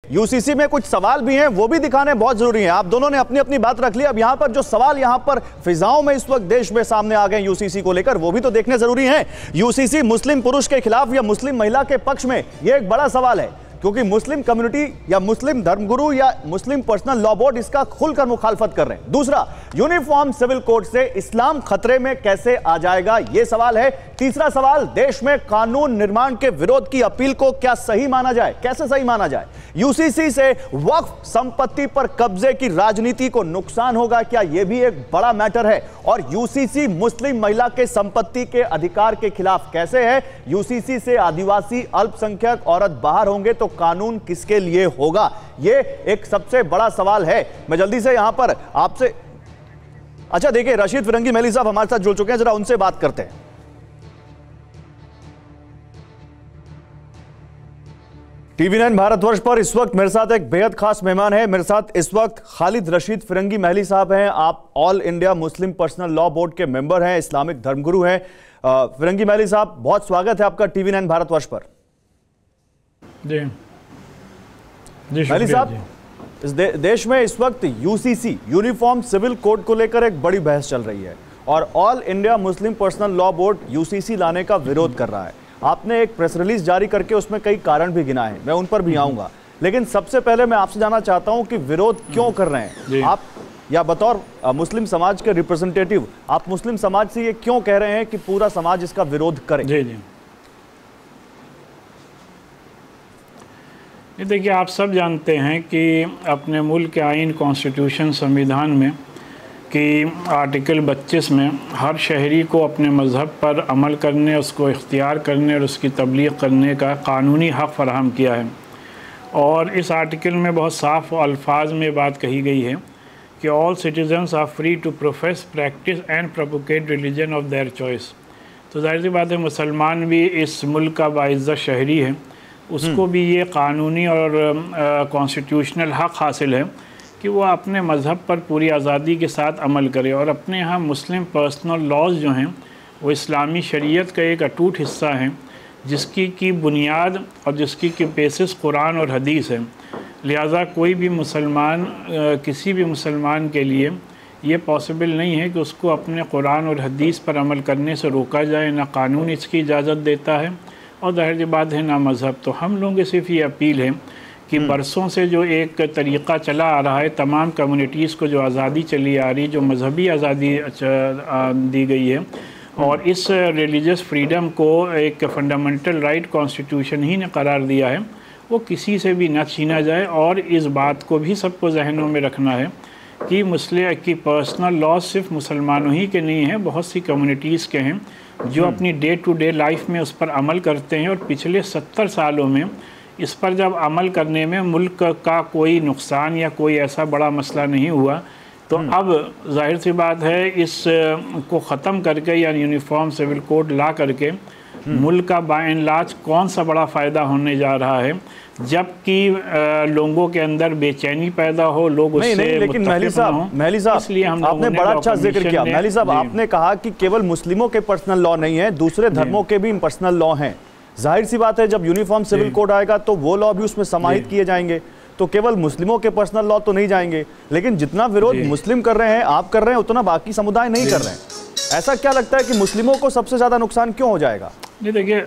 UCC में कुछ सवाल भी हैं, वो भी दिखाने बहुत जरूरी हैं। आप दोनों ने अपनी अपनी बात रख ली। अब यहां पर जो सवाल यहां पर फिजाओं में इस वक्त देश में सामने आ गए यूसीसी को लेकर, वो भी तो देखने जरूरी हैं। यूसीसी मुस्लिम पुरुष के खिलाफ या मुस्लिम महिला के पक्ष में, यह एक बड़ा सवाल है, क्योंकि मुस्लिम कम्युनिटी या मुस्लिम धर्मगुरु या मुस्लिम पर्सनल लॉ बोर्ड इसका खुलकर मुखालफत कर रहे हैं। दूसरा, यूनिफॉर्म सिविल कोड से इस्लाम खतरे में कैसे आ जाएगा, यह सवाल है। तीसरा सवाल, देश में कानून निर्माण के विरोध की अपील को क्या सही माना जाए, कैसे सही माना जाए। यूसीसी से वक्फ संपत्ति पर कब्जे की राजनीति को नुकसान होगा क्या, यह भी एक बड़ा मैटर है। और यूसीसी मुस्लिम महिला के संपत्ति के अधिकार के खिलाफ कैसे है। यूसीसी से आदिवासी अल्पसंख्यक औरत बाहर होंगे तो कानून किसके लिए होगा, यह एक सबसे बड़ा सवाल है। मैं जल्दी से यहां पर आपसे, अच्छा देखिए, रशीद फिरंगी महली साहब हमारे साथ जुड़ चुके हैं, जरा उनसे बात करते हैं। टीवी9 भारतवर्ष पर इस वक्त मेरे साथ एक बेहद खास मेहमान है। मेरे साथ इस वक्त खालिद रशीद फिरंगी महली साहब हैं। आप all India Muslim personal law board के मेंबर हैं, इस्लामिक धर्मगुरु हैं। फिरंगी महली साहब, बहुत स्वागत है आपका टीवी9 भारतवर्ष पर। जी महली साहब, इस देश में इस वक्त यूसीसी यूनिफॉर्म सिविल कोड को लेकर एक बड़ी बहस चल रही है और all India Muslim personal law board UCC लाने का विरोध कर रहा है। आपने एक प्रेस रिलीज जारी करके उसमें कई कारण भी गिनाए हैं, मैं उन पर भी आऊंगा, लेकिन सबसे पहले मैं आपसे जानना चाहता हूं कि विरोध क्यों कर रहे हैं आप, या बतौर मुस्लिम समाज के रिप्रेजेंटेटिव आप मुस्लिम समाज से ये क्यों कह रहे हैं कि पूरा समाज इसका विरोध करे। जी जी, ये देखिए, आप सब जानते हैं कि अपने मुल्क के आइन कॉन्स्टिट्यूशन संविधान में कि आर्टिकल 25 में हर शहरी को अपने मज़हब पर अमल करने, उसको इख्तियार करने और उसकी तबलीग करने का कानूनी हक़ फ़राहम किया है। और इस आर्टिकल में बहुत साफ़ अल्फाज में बात कही गई है कि all citizens are free to profess, practice and propogate religion of their choice. तो जाहिर सी बात है, मुसलमान भी इस मुल्क का बाइज़्ज़त शहरी है, उसको भी ये कानूनी और कॉन्स्टिट्यूशनल हक़ हासिल है कि वो अपने मज़हब पर पूरी आज़ादी के साथ अमल करे। और अपने यहाँ मुस्लिम पर्सनल लॉज जो हैं वो इस्लामी शरीयत का एक अटूट हिस्सा हैं, जिसकी की बुनियाद और जिसकी की बेसिस कुरान और हदीस है। लिहाजा कोई भी मुसलमान, किसी भी मुसलमान के लिए ये पॉसिबल नहीं है कि उसको अपने कुरान और हदीस पर अमल करने से रोका जाए, ना कानून इसकी इजाज़त देता है और ज़ाहिर बात है ना मज़हब। तो हम लोगों की सिर्फ ये अपील है कि बरसों से जो एक तरीक़ा चला आ रहा है, तमाम कम्युनिटीज़ को जो आज़ादी चली आ रही, जो मजहबी आज़ादी दी गई है, और इस रिलीजियस फ्रीडम को एक फंडामेंटल राइट कॉन्स्टिट्यूशन ही ने करार दिया है, वो किसी से भी न छीना जाए। और इस बात को भी सबको जहनों में रखना है कि मुस्लिम की पर्सनल लॉ सिर्फ मुसलमानों ही के नहीं हैं, बहुत सी कम्युनिटीज़ के हैं जो अपनी डे टू डे लाइफ में उस पर अमल करते हैं। और पिछले 70 सालों में इस पर जब अमल करने में मुल्क का कोई नुकसान या कोई ऐसा बड़ा मसला नहीं हुआ, तो अब जाहिर सी बात है इस को ख़त्म करके या यूनिफॉर्म सिविल कोड ला करके मुल्क का बाय एंड लार्ज कौन सा बड़ा फ़ायदा होने जा रहा है, जबकि लोगों के अंदर बेचैनी पैदा हो, लोग उससे नहीं, लेकिन महली साहब इसलिए आपने बड़ा अच्छा जिक्र किया। महली साहब, आपने कहा कि केवल मुस्लिमों के पर्सनल लॉ नहीं है, दूसरे धर्मों के भी पर्सनल लॉ हैं। जाहिर सी बात है, जब यूनिफॉर्म सिविल कोड आएगा तो वो लॉ भी उसमें समाहित किए जाएंगे, तो केवल मुस्लिमों के पर्सनल लॉ तो नहीं जाएंगे। लेकिन जितना विरोध मुस्लिम कर रहे हैं, आप कर रहे हैं, उतना बाकी समुदाय नहीं कर रहे हैं। ऐसा क्या लगता है कि मुस्लिमों को सबसे ज्यादा नुकसान क्यों हो जाएगा? जी देखिए,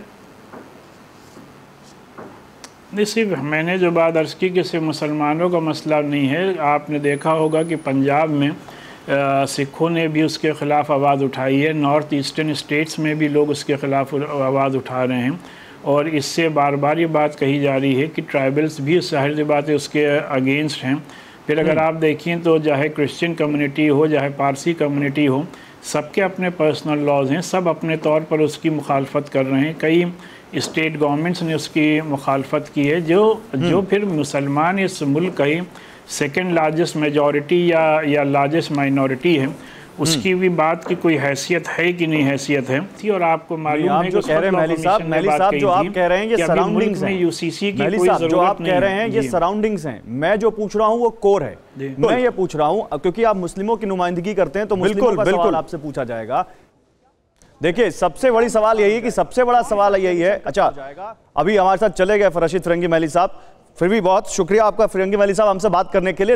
सिर्फ मैंने जो बात अर्ज़ की कि सिर्फ मुसलमानों का मसला नहीं है। आपने देखा होगा कि पंजाब में सिखों ने भी उसके ख़िलाफ़ आवाज़ उठाई है, नॉर्थ ईस्टर्न स्टेट्स में भी लोग उसके ख़िलाफ़ आवाज़ उठा रहे हैं, और इससे बार बार ये बात कही जा रही है कि ट्राइबल्स भी ज़ाहिर सी बात है उसके अगेंस्ट हैं। फिर अगर आप देखें तो चाहे क्रिश्चियन कम्युनिटी हो, चाहे पारसी कम्युनिटी हो, सबके अपने पर्सनल लॉज हैं, सब अपने तौर पर उसकी मुखालफत कर रहे हैं। कई स्टेट गवर्नमेंट्स ने उसकी मुखालफत की है, जो फिर मुसलमान इस मुल्क का ही सेकेंड लार्जेस्ट मेजॉरिटी या लार्जेस्ट माइनॉरिटी है, उसकी भी बात की कोई हैसियत है कि नहीं हैसियत है थी। और आपको मालूम है जो कह रहे हैं महली साहब, जो आप कह रहे हैं ये सराउंडिंग्स हैं, यूसीसी की महली साहब जो आप कह रहे हैं ये सराउंडिंग्स हैं, मैं जो पूछ रहा हूँ वो कोर है। मैं ये पूछ रहा हूँ क्योंकि आप मुस्लिमों की नुमाइंदगी करते हैं, तो मुस्लिमों का सवाल आपसे पूछा जाएगा। देखिए सबसे बड़ी सवाल यही है कि सबसे बड़ा सवाल यही है। अच्छा, अभी हमारे साथ चले गए रशीद फिरंगी महली साहब, फिर भी बहुत शुक्रिया आपका फिरंगी महली साहब हमसे बात करने के लिए।